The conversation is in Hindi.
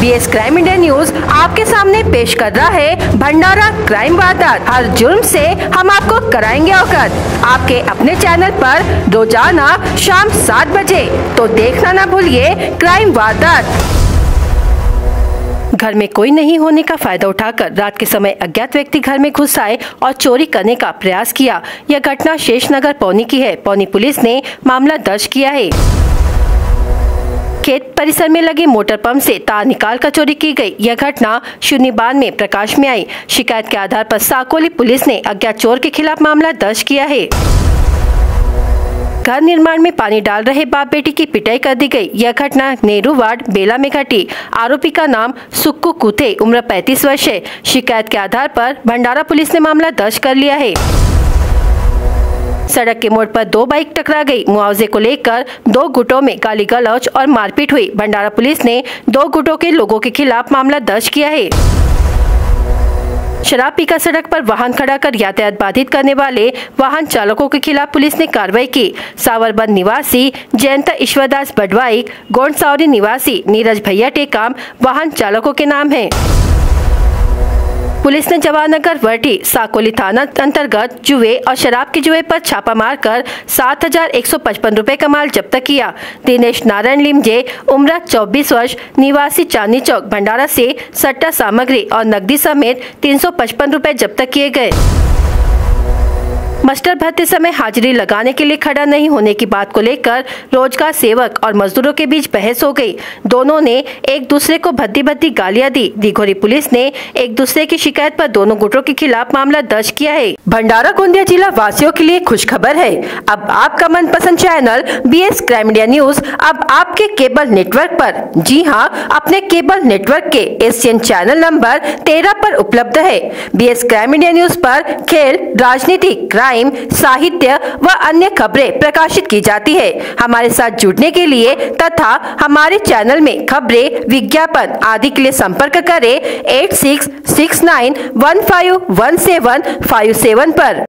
बीएस क्राइम इंडिया न्यूज आपके सामने पेश कर रहा है भंडारा क्राइम वारदात। हर जुर्म से हम आपको कराएंगे अवगत। आपके अपने चैनल पर रोजाना शाम 7 बजे, तो देखना ना भूलिए क्राइम वारदात। घर में कोई नहीं होने का फायदा उठाकर रात के समय अज्ञात व्यक्ति घर में घुस आए और चोरी करने का प्रयास किया। यह घटना शेषनगर पौनी की है। पौनी पुलिस ने मामला दर्ज किया है। खेत परिसर में लगे मोटर पंप से तार निकालकर चोरी की गई। यह घटना शून्यबान में प्रकाश में आई। शिकायत के आधार पर साकोली पुलिस ने अज्ञात चोर के खिलाफ मामला दर्ज किया है। घर निर्माण में पानी डाल रहे बाप बेटी की पिटाई कर दी गई। यह घटना नेहरू वार्ड बेला में घटी। आरोपी का नाम सुक्कू कुथे, उम्र 35 वर्ष है। शिकायत के आधार पर भंडारा पुलिस ने मामला दर्ज कर लिया है। सड़क के मोड़ पर 2 बाइक टकरा गई। मुआवजे को लेकर 2 गुटों में गाली गलौज और मारपीट हुई। भंडारा पुलिस ने 2 गुटों के लोगों के खिलाफ मामला दर्ज किया है। शराब पीकर सड़क पर वाहन खड़ा कर यातायात बाधित करने वाले वाहन चालकों के खिलाफ पुलिस ने कार्रवाई की। सावरबंद निवासी जयंता ईश्वरदास बडवाई, गोंडसावरी निवासी नीरज भैया टेकाम वाहन चालकों के नाम है। पुलिस ने जवाहरनगर वर्टी साकोली थाना अंतर्गत जुए और शराब के जुए पर छापा मारकर 7,155 रुपए का माल जब्त किया। दिनेश नारायण लिमजे, उम्र 24 वर्ष, निवासी चांदनी चौक भंडारा से सट्टा सामग्री और नकदी समेत 355 रुपए जब्त किए गए। मास्टर भत्ते समय हाजिरी लगाने के लिए खड़ा नहीं होने की बात को लेकर रोजगार सेवक और मजदूरों के बीच बहस हो गई। दोनों ने एक दूसरे को भद्दी गालियां दी। दिघोरी पुलिस ने एक दूसरे की शिकायत पर दोनों गुटों के खिलाफ मामला दर्ज किया है। भंडारा गोंदिया जिला वासियों के लिए खुश खबर है। अब आपका मनपसंद channel BS crime India news अब आपके केबल नेटवर्क पर, जी हाँ, अपने केबल नेटवर्क के एशियन चैनल नंबर 13 पर उपलब्ध है। बीएस क्राइम इंडिया न्यूज पर खेल, राजनीति, क्राइम, साहित्य व अन्य खबरें प्रकाशित की जाती है। हमारे साथ जुड़ने के लिए तथा हमारे चैनल में खबरें, विज्ञापन आदि के लिए संपर्क करें 8669151757 पर।